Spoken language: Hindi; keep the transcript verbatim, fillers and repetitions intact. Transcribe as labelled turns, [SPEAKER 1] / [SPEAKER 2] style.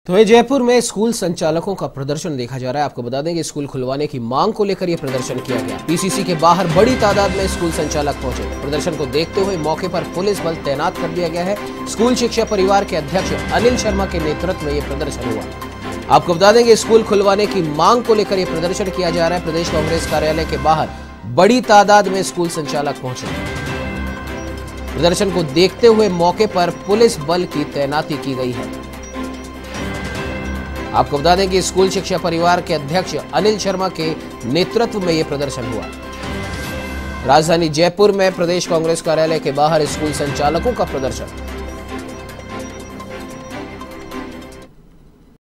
[SPEAKER 1] तो वहीं जयपुर में स्कूल संचालकों का प्रदर्शन देखा जा रहा है। आपको बता दें कि स्कूल खुलवाने की मांग को लेकर यह प्रदर्शन किया गया। पीसीसी के बाहर बड़ी तादाद में स्कूल संचालक पहुंचे। प्रदर्शन को देखते हुए मौके पर पुलिस बल तैनात कर दिया गया है। स्कूल शिक्षा परिवार के अध्यक्ष अनिल शर्मा के नेतृत्व में यह प्रदर्शन हुआ। आपको बता दें कि स्कूल खुलवाने की मांग को लेकर यह प्रदर्शन किया जा रहा है। प्रदेश कांग्रेस कार्यालय के बाहर बड़ी तादाद में स्कूल संचालक पहुंचे। प्रदर्शन को देखते हुए मौके पर पुलिस बल की तैनाती की गई है। आपको बता दें कि स्कूल शिक्षा परिवार के अध्यक्ष अनिल शर्मा के नेतृत्व में यह प्रदर्शन हुआ। राजधानी जयपुर में प्रदेश कांग्रेस कार्यालय के बाहर स्कूल संचालकों का प्रदर्शन।